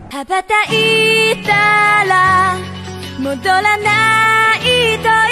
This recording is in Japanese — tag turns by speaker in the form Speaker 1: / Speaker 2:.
Speaker 1: 羽ばたいたら戻らないと